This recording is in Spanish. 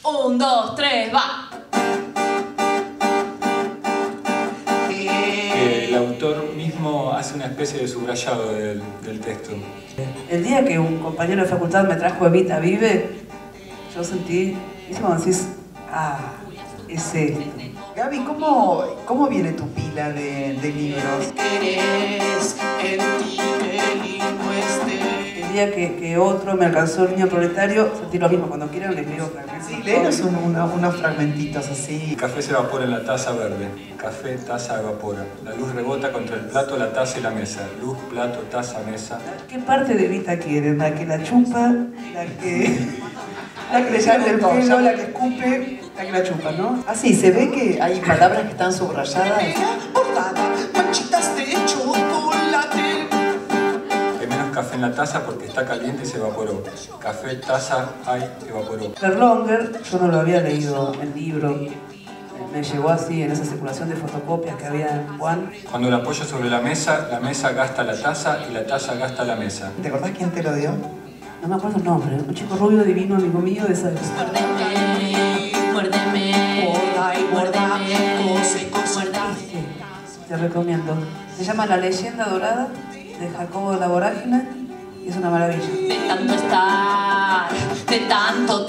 1, 2, 3, va. El autor mismo hace una especie de subrayado del texto. El día que un compañero de facultad me trajo Evita Vive, yo sentí, ¿viste cuando decís, ah, es esto? Gaby, ¿cómo viene tu pila de libros? El día que otro me alcanzó el niño proletario, sentí lo mismo. Cuando quieran les leo fragmentos. Sí, léenos unos fragmentitos así. El café se evapora en la taza verde. Café, taza, evapora. La luz rebota contra el plato, la taza y la mesa. Luz, plato, taza, mesa. ¿Qué parte de Evita quieren? ¿La que la chupa? ¿La que le sale el pelo? ¿La que escupe? ¿La que la chupa, no? Así, se ve que hay palabras que están subrayadas. Manchitas de chocolate. Hay menos café en la taza porque está caliente y se evaporó. Café, taza, ay, evaporó. Berlonger, yo no lo había leído el libro. Me llegó así en esa circulación de fotocopias que había en Juan. Cuando la apoyo sobre la mesa gasta la taza y la taza gasta la mesa. ¿Te acordás quién te lo dio? No me acuerdo el nombre, un chico rubio divino, amigo mío de esa época. Muérdeme, Te recomiendo. Se llama La leyenda dorada de Jacobo de la Vorágine y es una maravilla. de tanto estar, de tanto